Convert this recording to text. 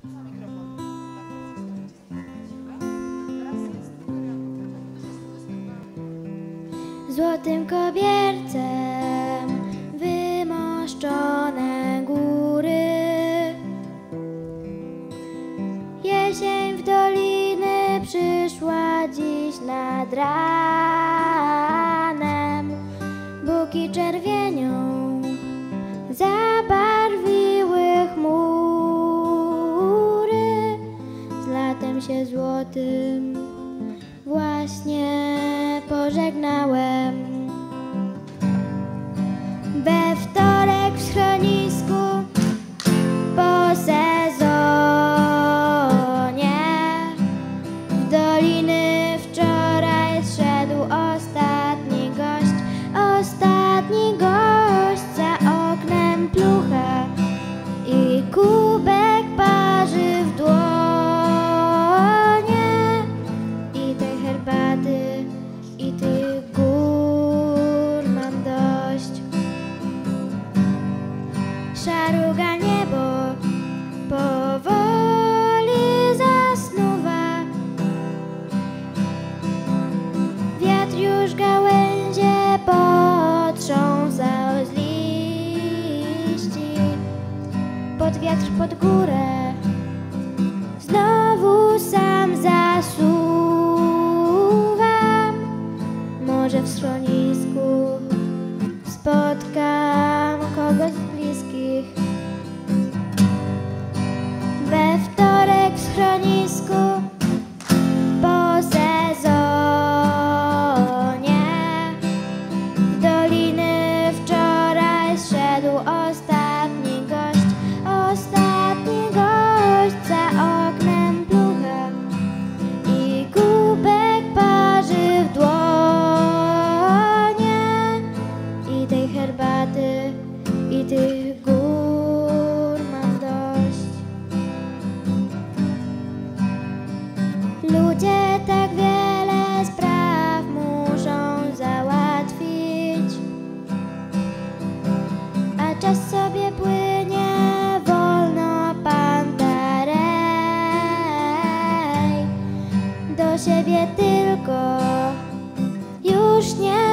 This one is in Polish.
Złotym kobiercem wymoszczone góry, jesień w doliny przyszła dziś nad ranem. Buki czerwienią zabarwiły chmury, z latem się złotym właśnie pożegnałem. We wtorek w schronisku po sezonie w doliny wczoraj zszedł ostatni gość za oknem plucha i kubek parzy w dłonie i tej herbaty i tych gór mam dość. Szaruga niebo powoli zasnuwa, wiatr już gałęzie potrząsał z liści. Pod wiatr, pod górę znowu sam zasuwam. Może w schronisku spotkam kogoś z bliskich. We wtorek w schronisku po sezonie w doliny wczoraj zszedł ostatni gość za oknem plucha i kubek parzy w dłonie i tej herbaty i tych gór mam dość. Ludzie tak wiele spraw muszą załatwić, a czas sobie płynie wolno, pantarej. Do siebie tylko już nie